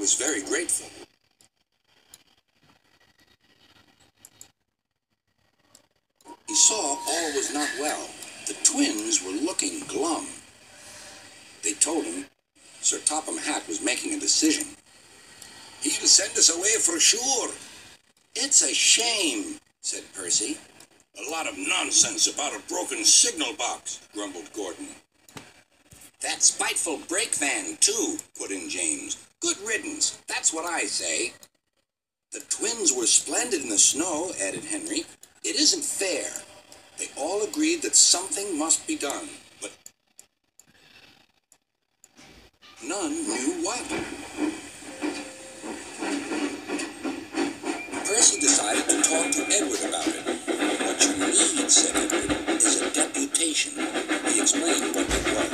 was very grateful. He saw all was not well. The twins were looking glum. They told him Sir Topham Hatt was making a decision. He'll send us away for sure. It's a shame, said Percy. A lot of nonsense about a broken signal box, grumbled Gordon. That spiteful brake van, too, put in James. Good riddance, that's what I say. The twins were splendid in the snow, added Henry. It isn't fair. They all agreed that something must be done, but none knew what. Percy decided to talk to Edward about it. What you need, said Edward, is a deputation. He explained what it was.